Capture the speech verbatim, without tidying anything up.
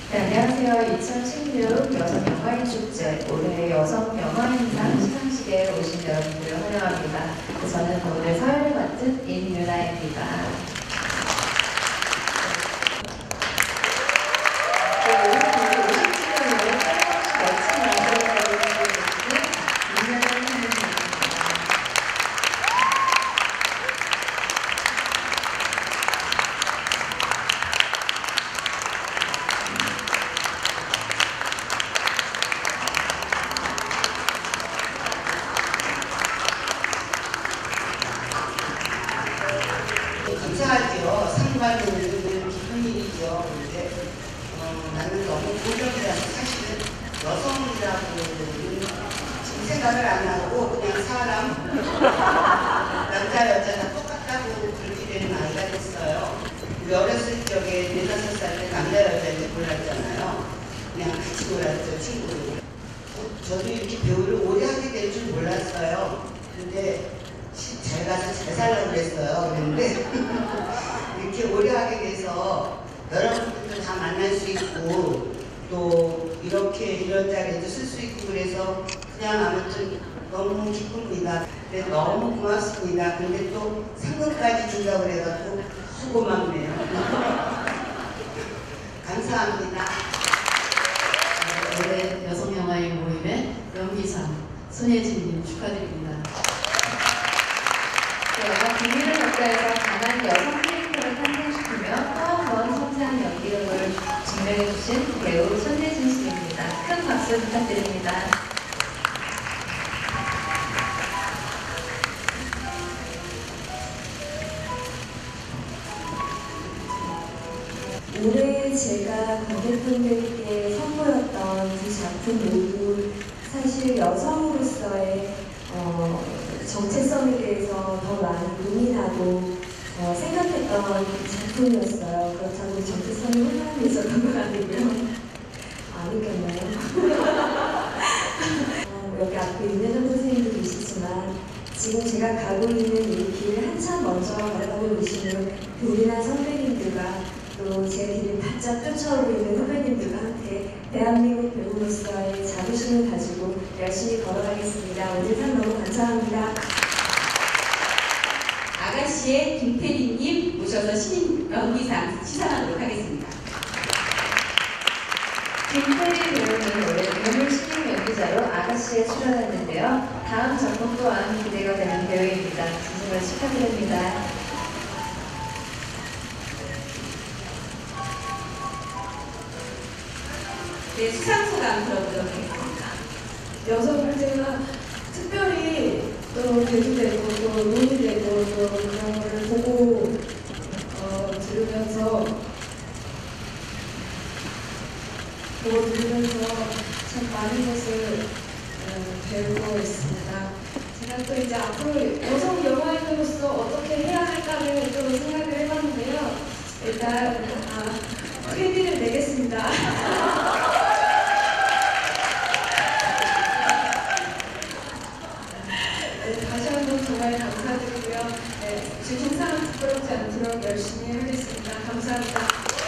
네, 안녕하세요. 이천십육 여성영화인 축제 올해 여성영화인상 시상식에 오신 여러분들 환영합니다. 저는 오늘 사회를 맡은 임유나입니다. 감사하죠. 상 받는 건 기쁜 일이죠. 근데 어, 나는 너무 고정이라서 사실은 여성이라고 지금 생각을 안 하고 그냥 사람 남자 여자 다 똑같다고 그렇게 되는 나이가 됐어요. 우리 어렸을 적에 네다섯 살 때 남자 여자인지 몰랐잖아요. 그냥 같이 놀았죠, 친구들. 어, 저도 이렇게 배우를 오래 하게 될 줄 몰랐어요. 근데 잘 가서 잘 살라고 그랬어요. 그런데 이렇게 오래 하게 돼서 여러분들도 다 만날 수 있고 또 이렇게 이런 자리에도 쓸 수 있고 그래서 그냥 아무튼 너무 기쁩니다. 네, 너무 고맙습니다. 근데 또 상금까지 준다고 그래가지고 수고맙네요. 감사합니다. 올해 여성영화인 모임의 연기상 손예진님 축하드립니다. 비밀을 가까이서 강한 여성 캐릭터를 탄생시키며 또 한 번 섬세한 연기력을 증명해주신 배우 손예진 씨입니다. 큰 박수 부탁드립니다. 올해 제가 관객분들께 선보였던 두 작품 모두 사실 여성으로서의 어, 정체성에 대해서 더 많이 고민하고 어, 생각했던 작품이었어요. 그렇다고 정체성이 혼란이 있었던 건 아니고요. 아니겠나요? 어, 여기 앞에 윤여정 선생님도 계시지만 지금 제가 가고 있는 이 길을 한참 먼저 바라보고 계시는 우리나라 선배님들과 또 제 길을 바짝 쫓아오고 있는 선배님들과 함께 대한민국 배우로서의 자부심을 가지고 열심히 걸어가겠습니다. 오늘 상 너무 감사합니다. 아가씨의 김태리님 모셔서 신인 연기상 시상하도록 하겠습니다. 김태리 배우는 올해 유물 신인 연기자로 아가씨에 출연했는데요. 다음 작품 또한 기대가 되는 배우입니다. 진심으로 축하드립니다. 네, 수상 소감 들어보도록 하겠습니다. 여성을 제가 특별히 또 대두되고 또 논의되고 또 그런 거를 보고 어, 들으면서 보고 들으면서 참 많은 것을 어, 배우고 있습니다. 제가 또 이제 앞으로 여성 영화인으로서 어떻게 해야 할까를 좀 생각을 해봤는데요. 일단 아, 크레딧을 내겠습니다. 다시 한번 정말 감사드리고요. 네, 제 동상은 부끄럽지 않도록 열심히 하겠습니다. 감사합니다.